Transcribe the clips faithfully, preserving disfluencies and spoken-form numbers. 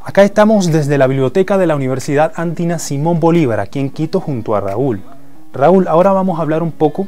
Acá estamos desde la biblioteca de la Universidad Andina Simón Bolívar, aquí en Quito, junto a Raúl. Raúl, ahora vamos a hablar un poco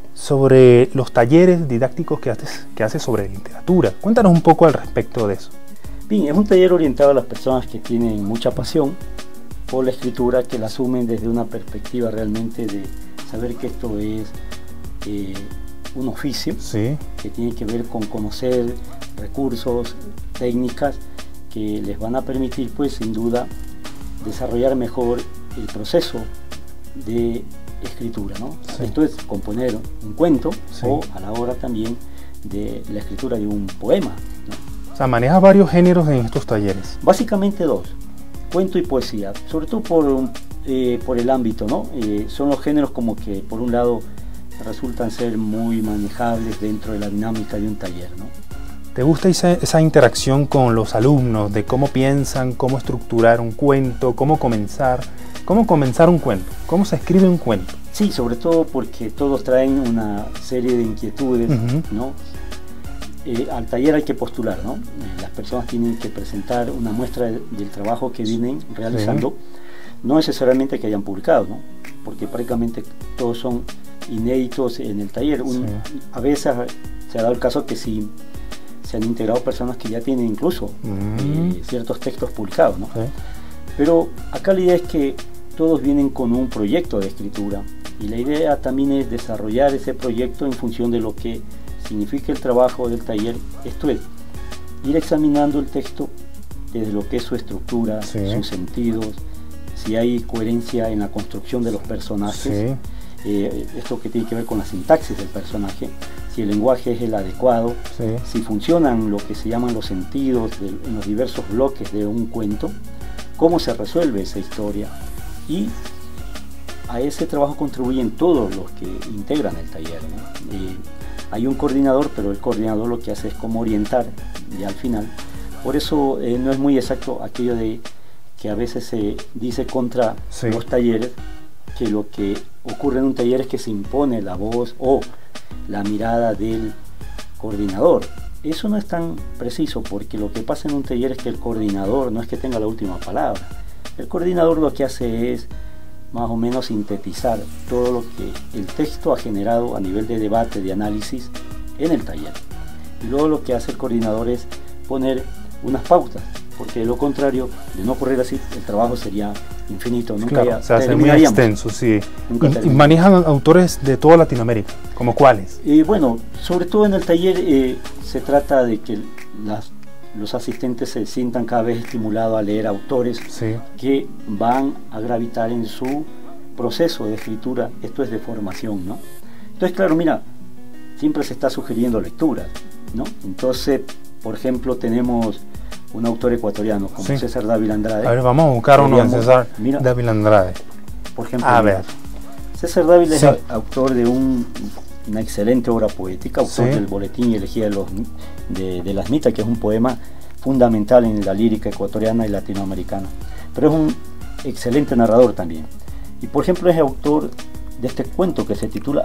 sobre los talleres didácticos que haces, que haces sobre literatura. Cuéntanos un poco al respecto de eso. Bien, es un taller orientado a las personas que tienen mucha pasión por la escritura, que la asumen desde una perspectiva realmente de saber que esto es eh, un oficio, sí, que tiene que ver con conocer recursos, técnicas que les van a permitir, pues sin duda, desarrollar mejor el proceso de escritura, ¿no? Sí. Esto es componer un cuento, sí, o a la hora también de la escritura de un poema, ¿no? O sea, manejas varios géneros en estos talleres. Básicamente dos, cuento y poesía, sobre todo por, eh, por el ámbito, ¿no? Eh, son los géneros como que por un lado resultan ser muy manejables dentro de la dinámica de un taller, ¿no? ¿Te gusta esa, esa interacción con los alumnos, de cómo piensan, cómo estructurar un cuento, cómo comenzar, cómo comenzar un cuento, cómo se escribe un cuento? Sí, sobre todo porque todos traen una serie de inquietudes, uh-huh, ¿no? Eh, al taller hay que postular, ¿no? Eh, las personas tienen que presentar una muestra de, del trabajo que vienen realizando, sí, no necesariamente que hayan publicado, ¿no? Porque prácticamente todos son inéditos en el taller. Un, sí. A veces se ha dado el caso que sí se han integrado personas que ya tienen incluso mm. eh, ciertos textos publicados, ¿no? Sí. Pero acá la idea es que todos vienen con un proyecto de escritura y la idea también es desarrollar ese proyecto en función de lo que significa el trabajo del taller. Esto es, ir examinando el texto desde lo que es su estructura, sí, sus sentidos, si hay coherencia en la construcción de los personajes, sí, eh, esto que tiene que ver con la sintaxis del personaje, si el lenguaje es el adecuado, sí, si funcionan lo que se llaman los sentidos de, en los diversos bloques de un cuento, cómo se resuelve esa historia, y a ese trabajo contribuyen todos los que integran el taller, ¿no? Eh, hay un coordinador, pero el coordinador lo que hace es como orientar ya al final. Por eso eh, no es muy exacto aquello de que a veces se dice contra, sí, los talleres, que lo que ocurre en un taller es que se impone la voz o la mirada del coordinador. Eso no es tan preciso, porque lo que pasa en un taller es que el coordinador no es que tenga la última palabra. El coordinador lo que hace es más o menos sintetizar todo lo que el texto ha generado a nivel de debate, de análisis en el taller. Y luego lo que hace el coordinador es poner unas pautas, porque de lo contrario, de no ocurrir así, el trabajo sería infinito, nunca claro, ya se hace muy extenso, sí. Y, y manejan autores de toda Latinoamérica, ¿como cuáles? Y bueno, sobre todo en el taller eh, se trata de que las, los asistentes se sientan cada vez estimulados a leer autores, sí, que van a gravitar en su proceso de escritura. Esto es de formación, ¿no? Entonces, claro, mira, siempre se está sugiriendo lecturas, ¿no? Entonces, por ejemplo, tenemos un autor ecuatoriano como sí. César Dávila Andrade. A ver, vamos a buscar uno de César mira, Dávila Andrade. Por ejemplo, a mira, ver. César Dávila sí. es autor de un, una excelente obra poética, autor sí. del Boletín y Elegía de, los, de, de las Mitas, que es un poema fundamental en la lírica ecuatoriana y latinoamericana. Pero es un excelente narrador también. Y por ejemplo es autor de este cuento que se titula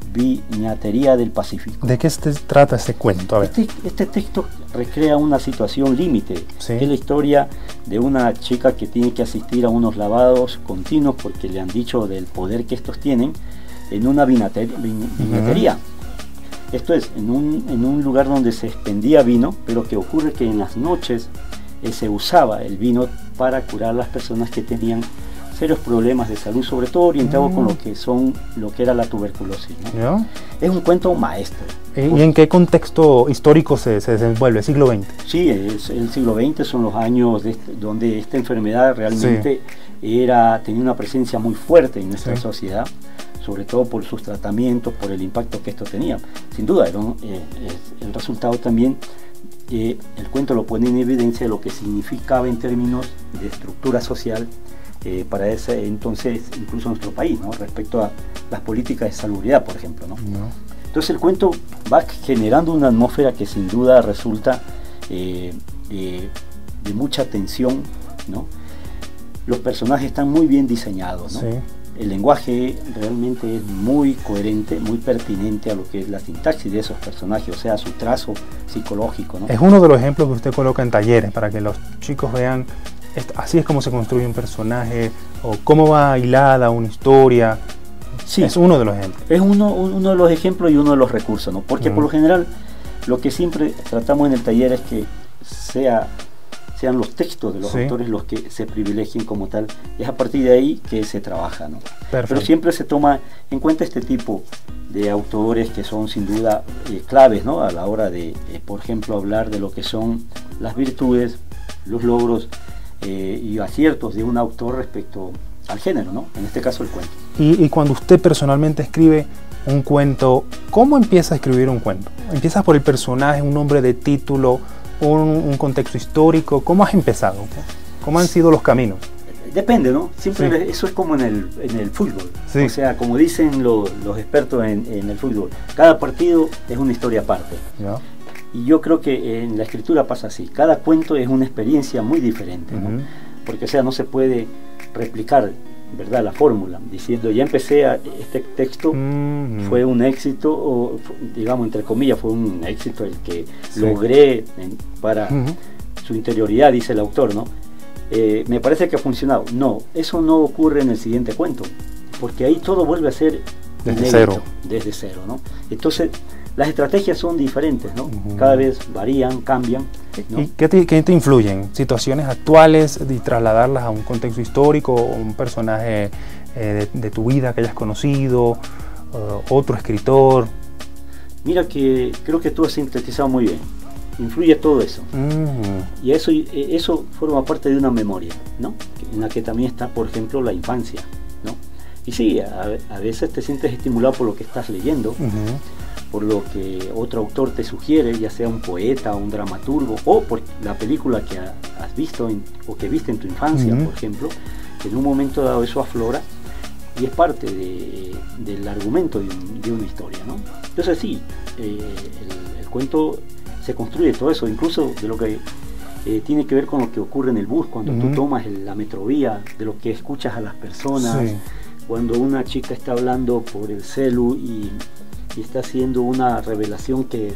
Viñatería del Pacífico. ¿De qué se trata este cuento? A ver. Este, este texto recrea una situación límite, sí. que es la historia de una chica que tiene que asistir a unos lavados continuos porque le han dicho del poder que estos tienen en una vinatería. vinatería. Uh-huh. Esto es, en un, en un lugar donde se expendía vino, pero que ocurre que en las noches eh, se usaba el vino para curar a las personas que tenían serios problemas de salud, sobre todo orientado mm. con lo que son lo que era la tuberculosis, ¿no? ¿Ya? Es un cuento maestro. ¿Y pues, en qué contexto histórico se, se desenvuelve? ¿Siglo veinte? Sí, es el siglo veinte, son los años de este, donde esta enfermedad realmente sí. era, tenía una presencia muy fuerte en nuestra sí. sociedad, sobre todo por sus tratamientos, por el impacto que esto tenía. Sin duda, era un, eh, es el resultado también, eh, el cuento lo pone en evidencia de lo que significaba en términos de estructura social Eh, para ese entonces incluso nuestro país, ¿no? Respecto a las políticas de salubridad, por ejemplo, ¿no? No. Entonces el cuento va generando una atmósfera que sin duda resulta eh, eh, de mucha tensión, ¿no? Los personajes están muy bien diseñados, ¿no? Sí. El lenguaje realmente es muy coherente, muy pertinente a lo que es la sintaxis de esos personajes, o sea, su trazo psicológico, ¿no? Es uno de los ejemplos que usted coloca en talleres para que los chicos vean así es como se construye un personaje, o cómo va hilada una historia. Sí, es uno de los ejemplos. Es uno, uno de los ejemplos y uno de los recursos, ¿no? Porque uh-huh. por lo general lo que siempre tratamos en el taller es que sea, sean los textos de los sí. autores los que se privilegien como tal. Es a partir de ahí que se trabaja, ¿no? Perfecto. Pero siempre se toma en cuenta este tipo de autores que son sin duda eh, claves, ¿no? A la hora de, eh, por ejemplo, hablar de lo que son las virtudes, los logros eh, y aciertos de un autor respecto al género, ¿no? En este caso el cuento. Y, y cuando usted personalmente escribe un cuento, ¿cómo empieza a escribir un cuento? ¿Empiezas por el personaje, un nombre de título, un, un contexto histórico? ¿Cómo has empezado? ¿Cómo han sido los caminos? Depende, ¿no? Siempre sí. Eso es como en el, en el fútbol. Sí. O sea, como dicen lo, los expertos en, en el fútbol, cada partido es una historia aparte. ¿Ya? Y yo creo que en la escritura pasa así. Cada cuento es una experiencia muy diferente, ¿no? Uh-huh. Porque, o sea, no se puede replicar, ¿verdad?, la fórmula, diciendo, ya empecé a, este texto, uh-huh. fue un éxito, o digamos, entre comillas, fue un éxito el que sí. logré en, para uh-huh. su interioridad, dice el autor, ¿no? Eh, me parece que ha funcionado. No, eso no ocurre en el siguiente cuento, porque ahí todo vuelve a ser desde inédito, cero. Desde cero, ¿no? Entonces, las estrategias son diferentes, ¿no? Uh-huh. Cada vez varían, cambian, ¿no? ¿Y qué te, qué te influyen? ¿Situaciones actuales y trasladarlas a un contexto histórico, o un personaje eh, de, de tu vida que hayas conocido, uh, otro escritor? Mira que creo que tú has sintetizado muy bien. Influye todo eso. Uh-huh. Y eso, eso forma parte de una memoria, ¿no? En la que también está, por ejemplo, la infancia, ¿no? Y sí, a, a veces te sientes estimulado por lo que estás leyendo, uh-huh. por lo que otro autor te sugiere, ya sea un poeta, un dramaturgo, o por la película que ha, has visto en, o que viste en tu infancia, uh-huh. por ejemplo, que en un momento dado eso aflora y es parte de, del argumento de, un, de una historia, ¿no? Entonces sí, eh, el, el cuento se construye todo eso, incluso de lo que eh, tiene que ver con lo que ocurre en el bus, cuando uh-huh. tú tomas el, la metrovía, de lo que escuchas a las personas, sí. cuando una chica está hablando por el celu y, y está haciendo una revelación que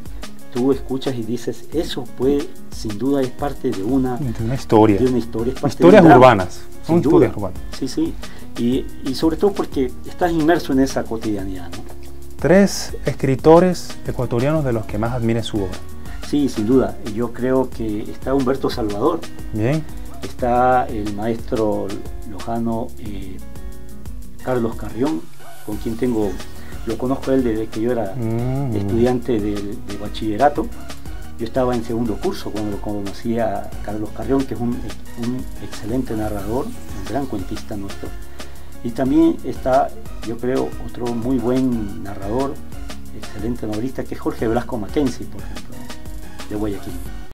tú escuchas y dices, eso puede, sin duda es parte de una, de una historia, de una historia es parte historias de un urbanas, sin son duda. Historias urbanas. Sí, sí, y, y sobre todo porque estás inmerso en esa cotidianidad, ¿no? Tres escritores ecuatorianos de los que más admires su obra. Sí, sin duda. Yo creo que está Humberto Salvador. Bien. Está el maestro lojano eh, Carlos Carrión, con quien tengo, lo conozco a él desde que yo era mm. estudiante de, de bachillerato. Yo estaba en segundo curso cuando lo conocí a Carlos Carrión, que es un, un excelente narrador, un gran cuentista nuestro. Y también está, yo creo, otro muy buen narrador, excelente novelista, que es Jorge Blasco Mackenzie, por ejemplo, de Guayaquil.